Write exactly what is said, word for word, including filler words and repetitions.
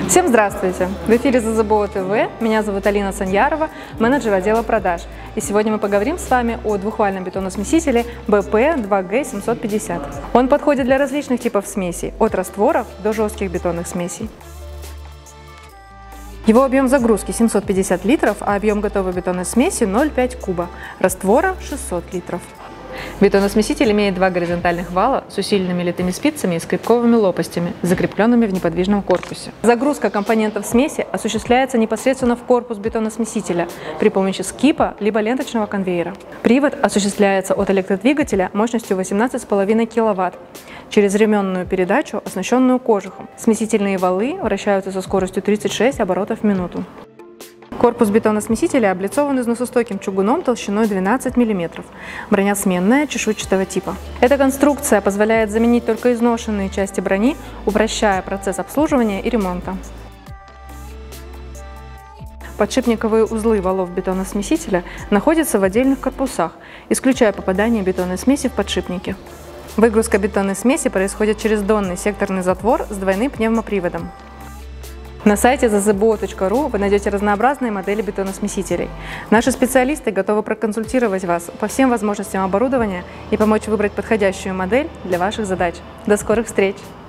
Всем здравствуйте! В эфире ЗЗБО ТВ. Меня зовут Алина Саньярова, менеджер отдела продаж. И сегодня мы поговорим с вами о двухвальном бетоносмесителе бэ пэ два гэ семьсот пятьдесят. Он подходит для различных типов смесей, от растворов до жестких бетонных смесей. Его объем загрузки семьсот пятьдесят литров, а объем готовой бетонной смеси ноль целых пять десятых куба, раствора шестьсот литров. Бетоносмеситель имеет два горизонтальных вала с усиленными литыми спицами и скребковыми лопастями, закрепленными в неподвижном корпусе. Загрузка компонентов смеси осуществляется непосредственно в корпус бетоносмесителя при помощи скипа либо ленточного конвейера. Привод осуществляется от электродвигателя мощностью восемнадцать и пять десятых киловатт через ременную передачу, оснащенную кожухом. Смесительные валы вращаются со скоростью тридцать шесть оборотов в минуту. Корпус бетоносмесителя облицован износостойким чугуном толщиной двенадцать миллиметров, броня сменная, чешуйчатого типа. Эта конструкция позволяет заменить только изношенные части брони, упрощая процесс обслуживания и ремонта. Подшипниковые узлы валов бетоносмесителя находятся в отдельных корпусах, исключая попадание бетонной смеси в подшипники. Выгрузка бетонной смеси происходит через донный секторный затвор с двойным пневмоприводом. На сайте зэ зэ бэ о точка ру вы найдете разнообразные модели бетоносмесителей. Наши специалисты готовы проконсультировать вас по всем возможностям оборудования и помочь выбрать подходящую модель для ваших задач. До скорых встреч!